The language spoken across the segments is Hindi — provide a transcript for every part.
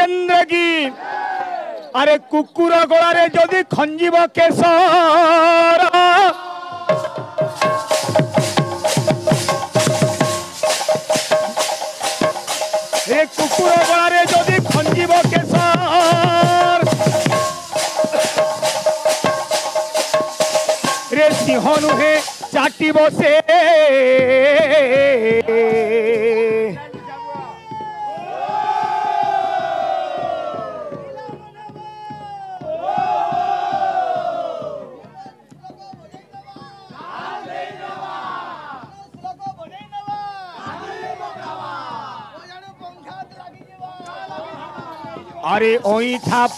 रामचंद्र की। अरे कुकुर गलारे जदि खंजीब केशर ए कुकुर गलारे जदि खंजीब केशर रे सिंह नुहे चाटिब से अरे ओई थाप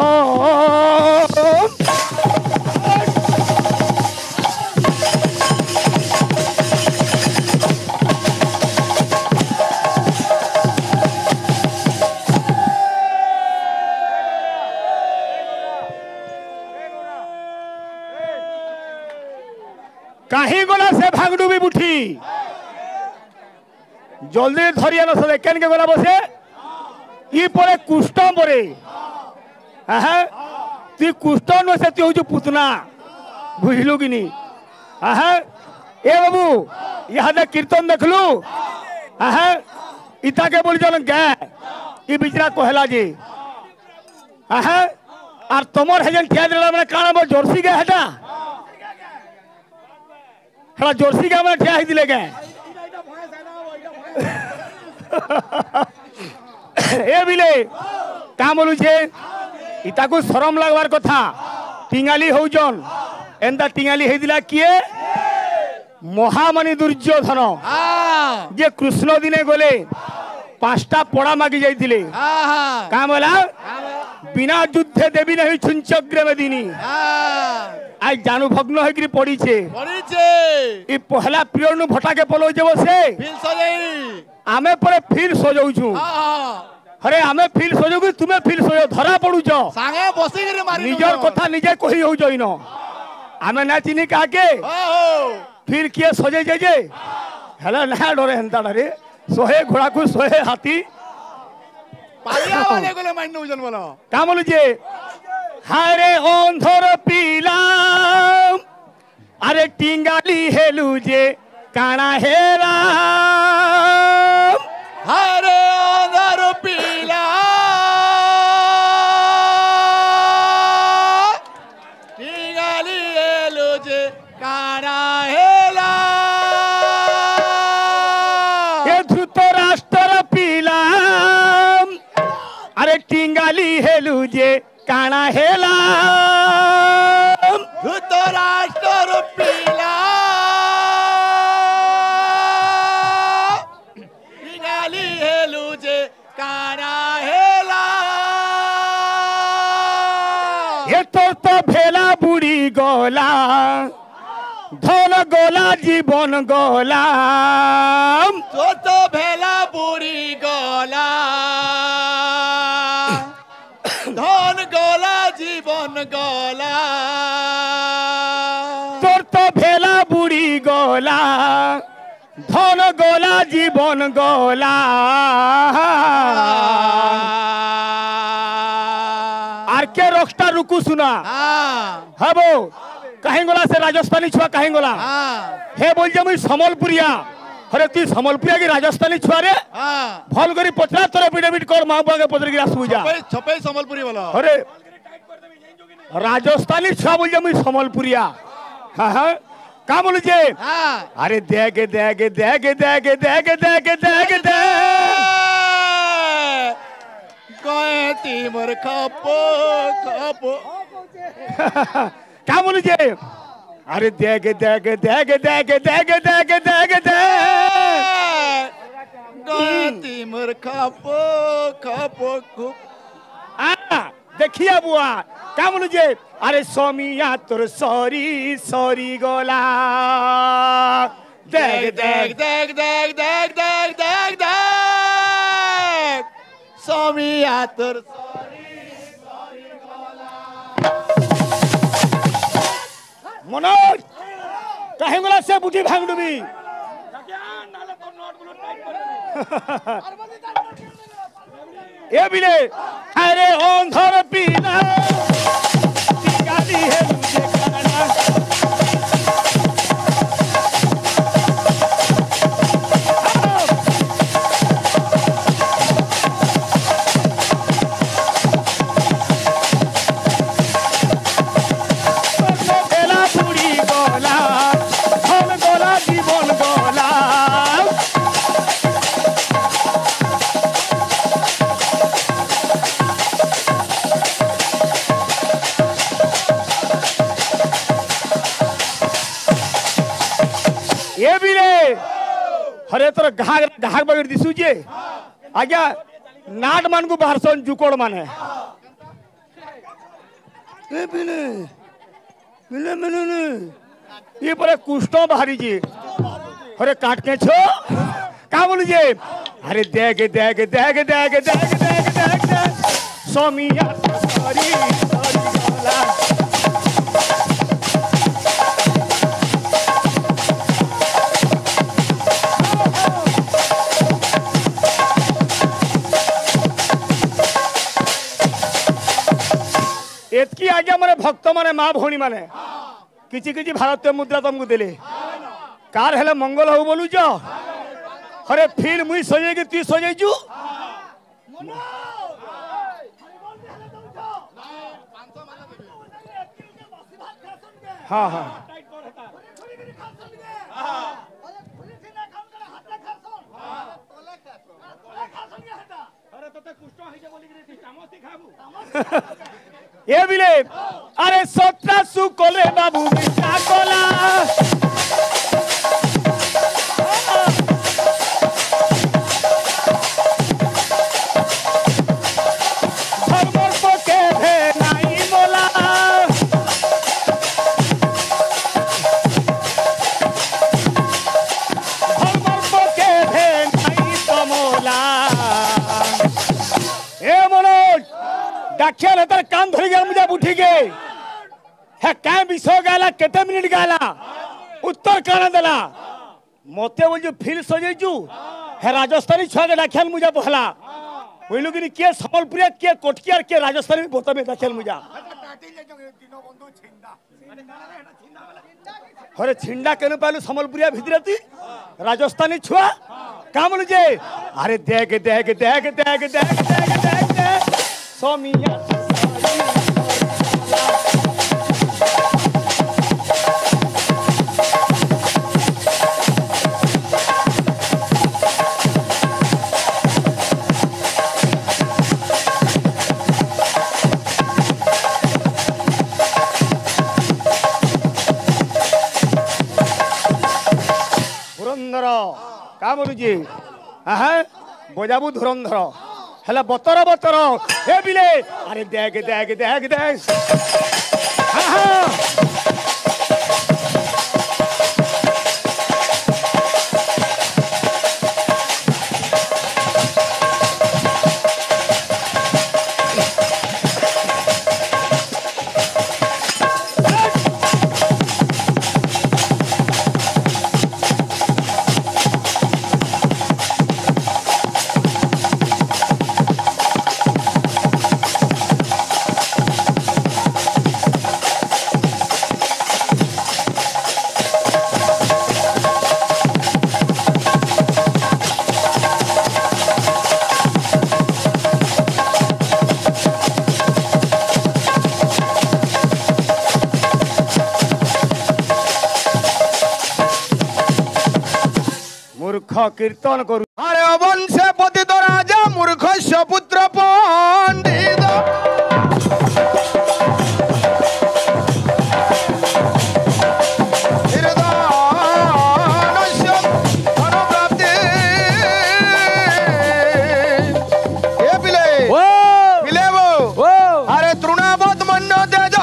कहीं गला से भागडुबी बुठी जल्दी धरिया न सले केन के गला बसे ई परे कुष्ठ परे तु कुष्ठ न से तु पुतना बुझलु कि नहीं ए बाबू यहाँ कीर्तन देखलु इता के बोल जन गे ई बिचरा कहला जे आर तमर हेजन ठिया देला माने काना मोर जर्सी गे हेटा हला जर्सी गे माने ठिया ही दिले गे ए बिले का बोलू छे इता को शरम लागवार कथा टिंगाली होजन एंदा टिंगाली हे दिला किए महामणि दुर्योधन जे कृष्ण दिने गले पांचटा पड़ा मागी जाइथिले का बोला बिना युद्धे देवी नहीं छुंचग्र में दिनी आज जानू भग्न होकरी पड़ी छे ई पहला पीरियड नु भटा के पलो जेबो से फिर सजई आमे परे फिर सजौ छु अरे आमे फिर सजौ कि तुमे फिर सजौ धरा पडु छ संगे बसी करे मारी निजर कथा निजे कहि हो जइनो आमे ना चिनी काके फिर किए सजे जे हेला ना डरे हंता डरे सोहे घोड़ा को सोहे हाथी पालिया वाले गोले माइनो उजन बोलो का बोलु जे हारे अंधर पीला अरे टिंगाली हेलु जे काना हेरा हारे अंधर पीला टिंगाली हेलु जे काना हेला ये धृतराष्ट्र पीला अरे टिंगाली हेलु जे काना हेला धृतराष्ट्र पीला टिंगाली हेलु जे काना हेला ये तो भेला बुढ़ी गोला धन गोला जीवन गोला तो भेला बुढ़ी गोला धन गोला जीवन गोला तोर तो भेला बुढ़ी गोला धन गोला जीवन गोला आर के रखता रुकू सुना हबो कहीं गोला से राजस्थानी छुआ कहीं गोला हे बोल जे मुई समलपुरिया अरे तू समलपुरिया की राजस्थानी छुआ रे भल करी पचरा तोरे पिडेबिट कर मां बागे पचर की आसु जा छपे समलपुरी वाला अरे राजस्थानी छुआ बोल जे मुई समलपुरिया हां हां का बोल जे अरे देख देख देख देख देख देख देख दे कोए तीमर खपो खपो का बोल जे अरे देख देख देख देख देख देख देख दे गति मोर खपो खपो खूब देखिए बुआ का बोलू जे अरे सोमिया तोर सॉरी सॉरी गोला देख देख देख देख देख देख देख देख सोमिया तोर मनोज कहीं गोला से बुटी भांग डूबी ए बिले अरे ओंधर पीना गाली है मुझे खाना हरे तोर घाघ बगड़ दिशुचे आज्ञा नाट मान को बाहरसन जुकोड़ माने ए बिने मिले मिले ने ये पर कुष्ठ बाहरी जी अरे काट के छो का बोलू जे अरे देख देख देख देख देख देख देख सोमिया सॉरी गला एतकी आज्ञा माने भक्त माने माँ भौणी माने किछि किछि भारतीय मुद्रा तुमको देले कार हेले मंगल हो बोलू जो अरे फिर मुई सजे कि तू सजे जू हाँ हाँ ये बिले अरे सत्रा सु कोले बाबू मिठा कोला धर्मर पोके भे नाई बोला धर्मर पोके भे नाई तमोला ए मनोज डाकिया ने तर कान धरी गया मुझे उठी गए है क्या विषय गाला केते मिनट गाला उत्तर काना देला मोते बोल जो फिर सजे जू है राजस्थानी छुआ के डाकिया मुझे बहला वही लोग ने के संबलपुरिया के कोटकिया के राजस्थानी में बोता में डाकिया मुझे अरे छिंडा केनु पालू संबलपुरिया भितरती राजस्थानी छुआ का बोलू जे अरे देख देख देख देख देख देख देख सोमिया धुरंधर का बोलू जी बजाबू धुरंधर हेला बतर बतर हे बिले अरे देख देख देख देख हाँ हाँ कीर्तन करू अरे वंश पतित राजा मूर्ख पुत्र पंडित अरे तृणावत मन तेज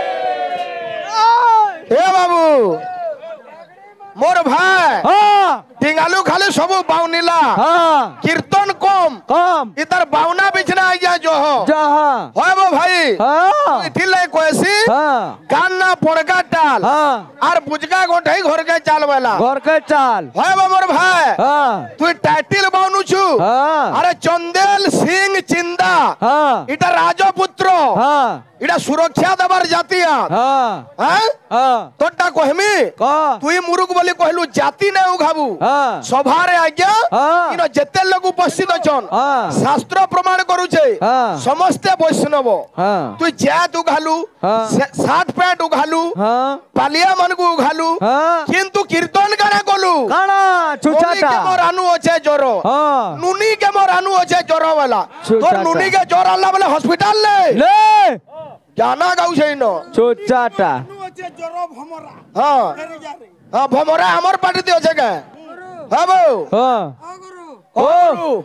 मोर भाई टिंगालू खाली सब बाउनीला हाँ कीर्तन कम कम इधर बाउना बिछना आइया जो हो जहाँ होय बो भाई हाँ इथिले कोसी हाँ कान ना पोड़का टाल हाँ और बुजका गोठई घर के चाल वाला घर के चाल होय बो मोर भाई हाँ तू टाइटिल बाउनु छु हाँ अरे चंदेल सिंह चिंदा हाँ इटा राजपुत्र हाँ इटा सुरक्षा देवार जातिया हाँ हैं हाँ तोटा कहमी कह तुई मुरुक बोली कहलु जाति ने उघाबू हाँ सभारे आज्ञा हाँ इनो जेते लोग उपस्थित अछन हाँ शास्त्र प्रमाण करूछे हाँ समस्ते वैष्णव हाँ तू जात उघालु हाँ शार्ट पैंट उघालु हाँ पालिया मन को उघालु हाँ किंतु कीर्तन काना कलु काना के छुचाटा मोर आनु अछे ज्वर हाँ नुनी के मोर आनु अछे ज्वर वाला छुचाटा। तोर नुनी के ज्वर आला बोले हॉस्पिटल ले ले जाना गाउ छै न छुचाटा हां हां भमरा हमर पार्टी दे अछे के हां बो हाँ ओ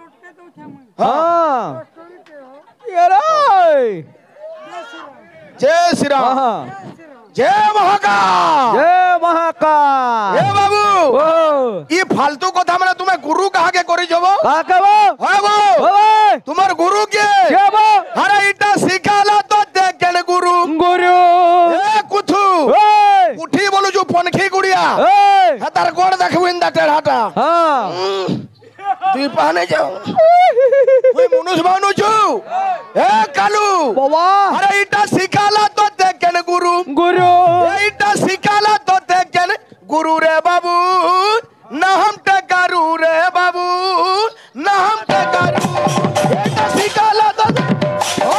हाँ ये रे जय श्री राम हाँ जय महाकाल जय महाकाल ए बाबू ओ ई फालतू कथा माने तुमे गुरु कहा के करि जबो का कहबो हां बो ओए तुमार गुरु के के बो अरे इटा सिखाला तो देख के गुरु गुरु ए कुथु ओए उठी बोलु जो पनखी गुड़िया ओए हतार गोड़ देखबु इंदा टेढ़ाटा हाँ तुई पाने जाओ तुई मनुष्य बानु छु ए कालू बाबा अरे इटा सिखाला तो देख के गुरु गुरु ए इटा सिखाला तो देख के गुरु रे बाबू ना हम टकारू रे बाबू ना हम टकारू इटा सिखाला तो ओ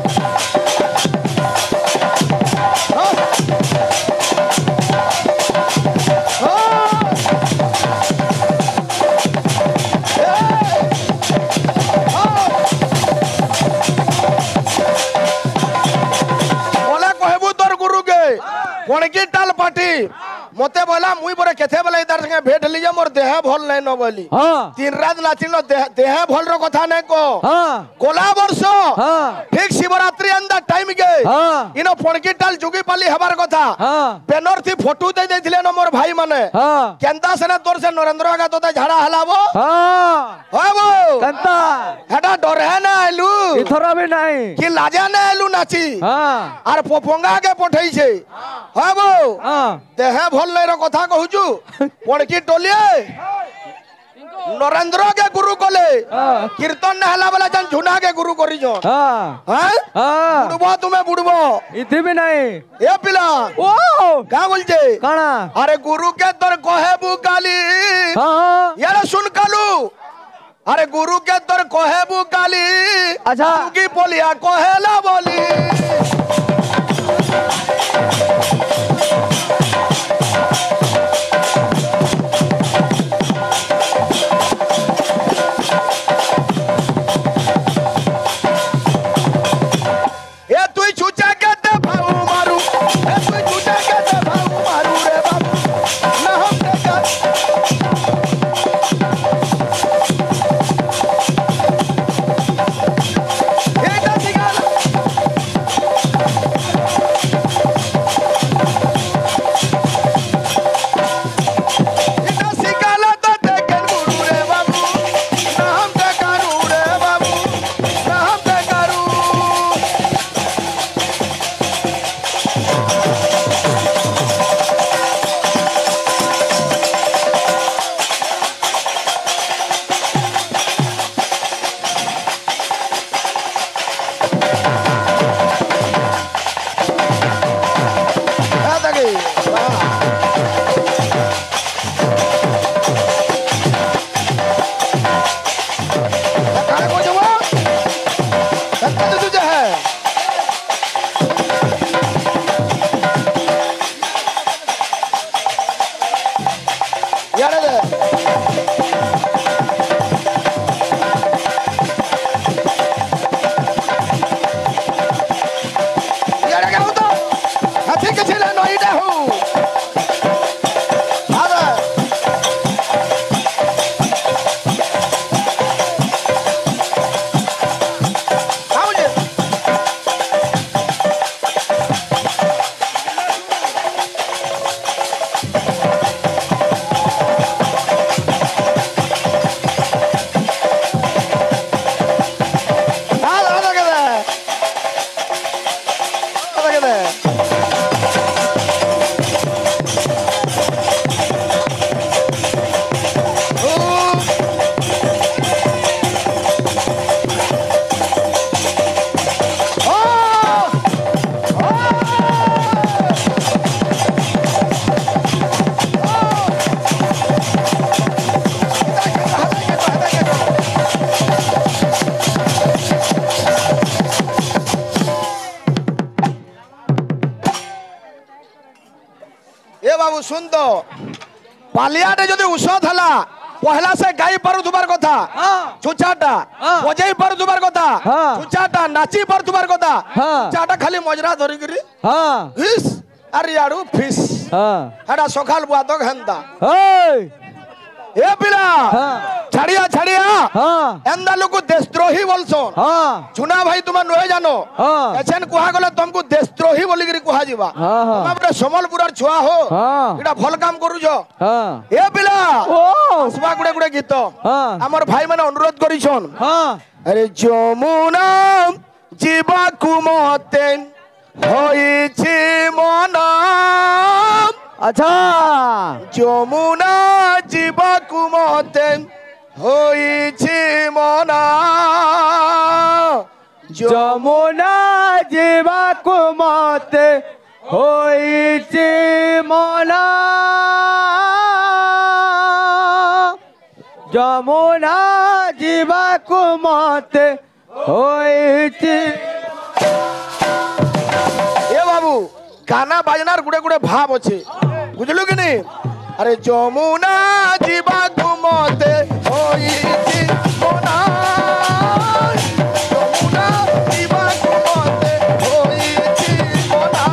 कोणकी टाल पाटी मते बोला मुई बरे केथे बोले इधर संगे भेट लिजे मोर देह भल नै न बोली हाँ तीन रात नाचिन देह भल रो कथा नै को हाँ कोला वर्ष हाँ ठीक शिवरात्रि अंदर टाइम गे हाँ इनो कोणकी टाल जुगी पाली हबार कथा हाँ पेनर थी फोटो दे देथिले न मोर भाई माने हाँ केंदा सने तोर से नरेंद्र आगा तोते झाड़ा हलाबो हाँ होबो कंता हेटा डर है ना आलू इथरा भी नहीं कि लाजा ना आलू नाची हाँ आर पोपोंगा के पठई छे होबो हाँ देह भल नै रो कथा कहूचु पणकी टोलिए नरेंद्र के गुरु कोले हाँ कीर्तन न हला वाला जन झुना के गुरु करी जो हाँ हैं हाँ बुड़बो तुम्हें बुड़बो इथे भी नहीं ए पिला ओ का बोलजे काना अरे गुरु के तोर कहे बुकाली हाँ यार सुन कालू अरे गुरु के तोर कहे बुकाली अच्छा की बोलिया कहेला बोली ए तू छुचा के ते भाऊ मारू ए तू छुचा के ते भाऊ मारू रे बाबू ना हम ते कर ए ता सिगाला इता सिगाला तो देखन गुरु रे बाबू ना हम ते करू रे बाबू ना हम ते करू Katakan, कहाँ को जवा? धक्का तो तुझे है। यार ये यार क्या होता? हाथी के छिले नहीं डे हो। आवा। आओ जी। ए बाबू सुन तो पालियाटे जदि ऊषध हला पहला से गाई पारुथुबार कथा छुचाटा बजाई पारुथुबार कथा छुचाटा नाची पारुथुबार कथा छुचाटा खाली मजरा धरि करी हिस अरे याडू फिस हेडा सखाल बुआ तो घंटा ए पिला छड़िया छड़िया एंदा लोग देशद्रोही बोलसोन चुना भाई तुम नुहे जानो एछन कुहा गले तुमको देशद्रोही बोली करी कुहा जीवा हमरे समलपुर छुआ हो एटा भल काम करू जो ए पिला सुबा गुडे गुडे गीत हमर भाई माने अनुरोध करिछन अरे जमुना जीवा कुमते होइछि मना अच्छा जमुना जीवा कुमते होइछि मना जमुना जीवा कुमते होइछि मना जमुना जीवा कुमते होइछि ए बाबू गाना बाजनार गुडे गुडे भाव अच्छे बुझलु कि नहीं अरे जमुना जीवा घुमते होइछि मना जमुना जीवा घुमते होइछि मना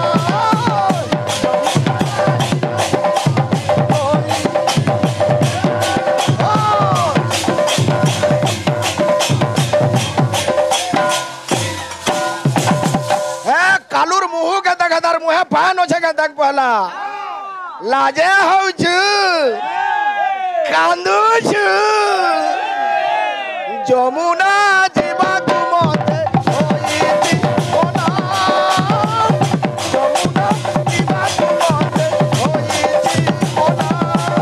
कालुर मुहु के देखदार मुहे पान होछे के देख पहला लाजे होछ कांदू छु जमुना जीवा घुमते होइछि मना जमुना जीवा घुमते होइछि मना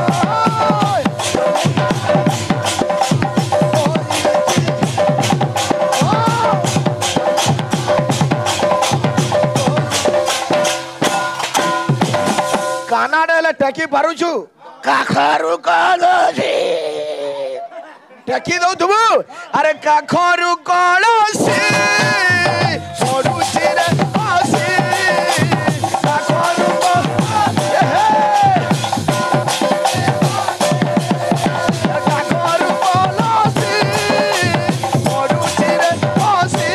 गाना डेले टेकी पारुछु काखरु कलसी टेकी दउ तुबु अरे काखरु कलसी पडुछि रे आसी काखरु कलसी काखरु कलसी पडुछि रे आसी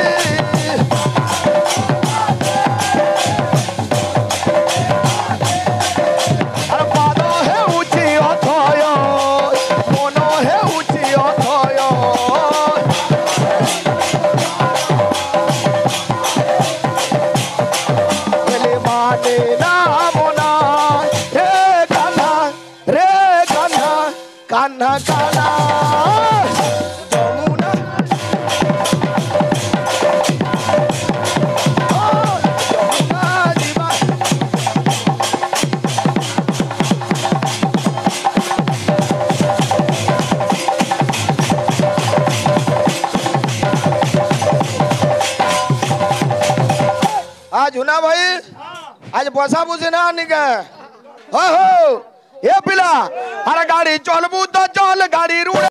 कान्हा कान्हा जमुना जमुना जीवा आज हुना भाई आज बसा बुझे ना निके हो ए पिला अरे गाड़ी चलबू तो चल गाड़ी रुड़े